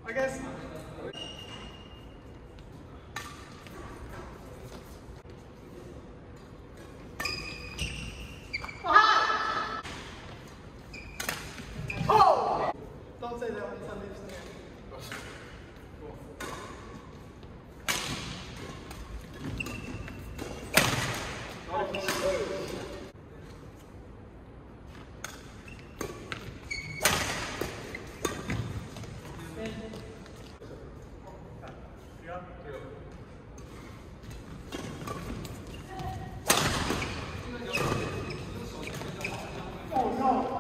I guess. Oh! Don't say that when it's on the stand. Oh no!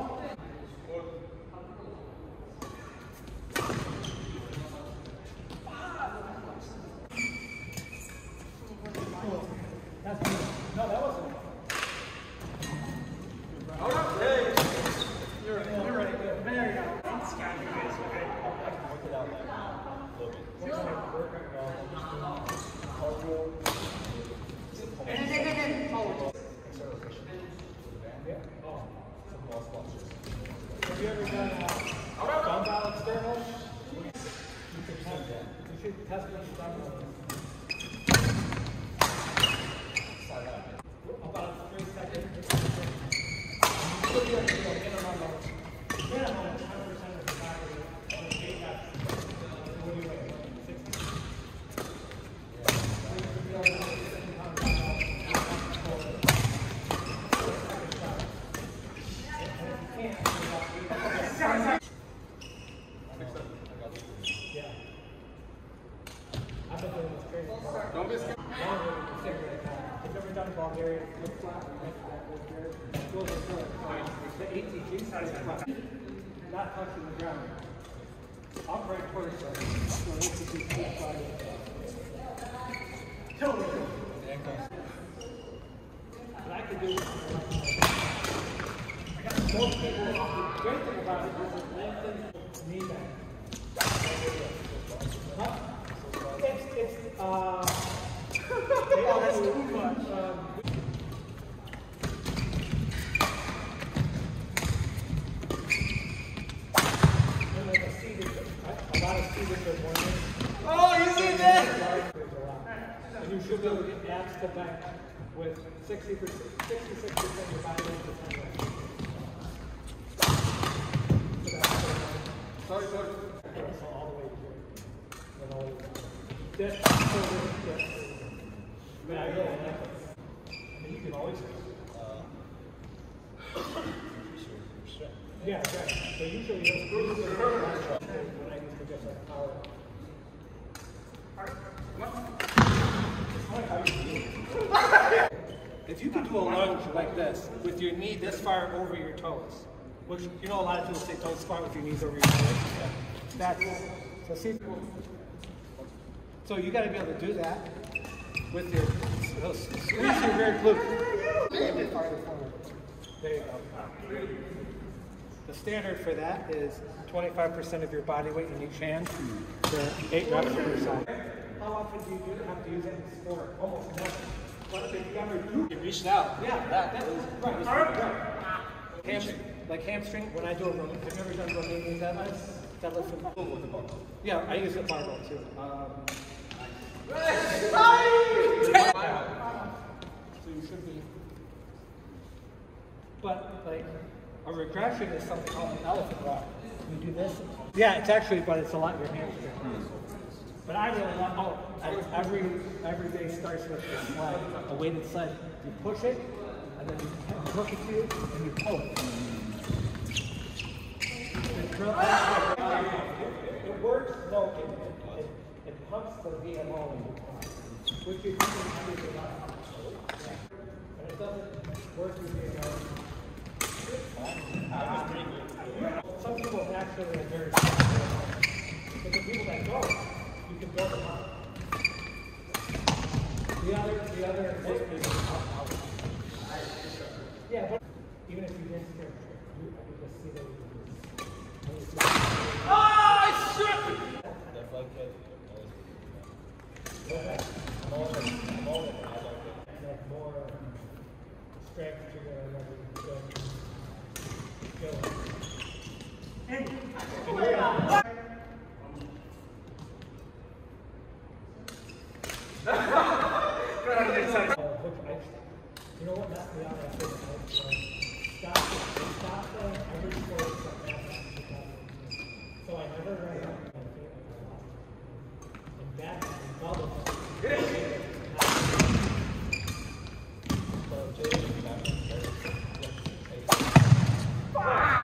No, that wasn't. Hey! You're right. There you go. It's got to be this, okay? I can work it out like a little bit. Have you ever done dumbbell externals? You should test that. You should test what you've done with about 3 seconds. You'll be able to get them on the minimum 100% of the faculty on the gate test. What do you weigh? 60? Yeah. I've been doing this training. Don't be scared. Longer than you figure it out. I've never done Bulgarian flip flop. The ATG side is flat. Not touching the ground. Upright torso. So ATG flip flop. Totally. But I can do this. I got most people. The great thing about it is it lengthens knee back. Huh? It's oh, that's too much. A lot of seated are morning. Oh, you see that? And you should be able to get abs to back with 60%, 66% of your body weight to 10 reps. Sorry. So all the way here. And all the way. That's so good. I mean, I really like it. I mean, you can always yeah, right. So usually it's when I use for just like power. If you can do a lunge like this with your knee this far over your toes, which you know a lot of people say don't squat with your knees over your toes. That's so see. So you got to be able to do that with your squeeze your rear glute. There you go. The standard for that is 25% of your body weight in each hand for 8 reps per side. How often do you have to use it in sport? Almost never. But if you ever do, you reached out. Yeah, that is right. Like hamstring, when I do a Romanian, have you ever done Romanian deadlifts? Deadlift with the barbell. Yeah, I use a barbell too. So you should be. But like. A regression is something called an elephant walk. You do this. Yeah, it's actually, but it's a lot in your hamstring. But I really love, every day starts with a sled, a weighted sled. You push it, and then you hook it to you, and you pull it. It works, no, it pumps the VMO in your car, which is everything else. And it doesn't work with VMO. Some people naturally are very but the people that don't, you can build them up. The other most people yeah, but even if you didn't scare I could just see that you can oh shit! That flag kick I'm all in. And have more strength to go.